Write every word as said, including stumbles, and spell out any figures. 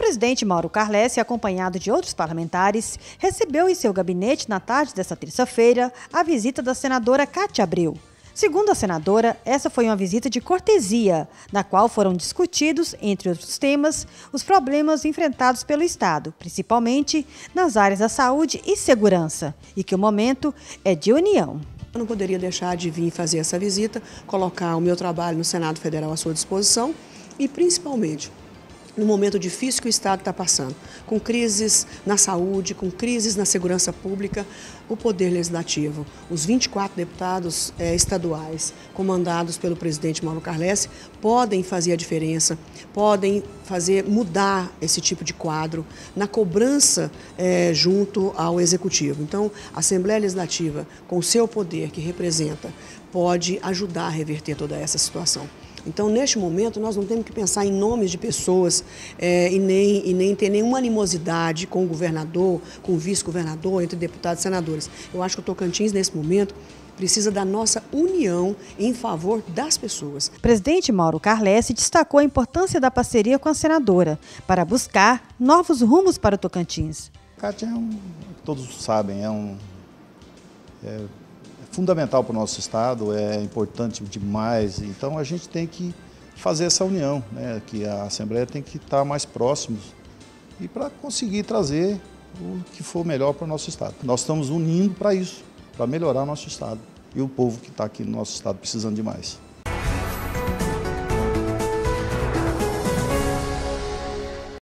presidente Mauro Carlesse, acompanhado de outros parlamentares, recebeu em seu gabinete, na tarde desta terça-feira, a visita da senadora Cátia Abreu. Segundo a senadora, essa foi uma visita de cortesia, na qual foram discutidos, entre outros temas, os problemas enfrentados pelo Estado, principalmente nas áreas da saúde e segurança, e que o momento é de união. Eu não poderia deixar de vir fazer essa visita, colocar o meu trabalho no Senado Federal à sua disposição e, principalmente, no momento difícil que o Estado está passando, com crises na saúde, com crises na segurança pública, o Poder Legislativo, os vinte e quatro deputados eh, estaduais, comandados pelo presidente Mauro Carlesse, podem fazer a diferença, podem fazer mudar esse tipo de quadro na cobrança eh, junto ao Executivo. Então, a Assembleia Legislativa, com o seu poder que representa, pode ajudar a reverter toda essa situação. Então, neste momento, nós não temos que pensar em nomes de pessoas é, e, nem, e nem ter nenhuma animosidade com o governador, com o vice-governador, entre deputados e senadores. Eu acho que o Tocantins, nesse momento, precisa da nossa união em favor das pessoas. O presidente Mauro Carlesse destacou a importância da parceria com a senadora para buscar novos rumos para o Tocantins. Cátia, é um, todos sabem, é um... É, fundamental para o nosso estado, é importante demais, então a gente tem que fazer essa união, né? Que a Assembleia tem que estar mais próximos e para conseguir trazer o que for melhor para o nosso estado. Nós estamos unindo para isso, para melhorar o nosso estado e o povo que está aqui no nosso estado precisando demais.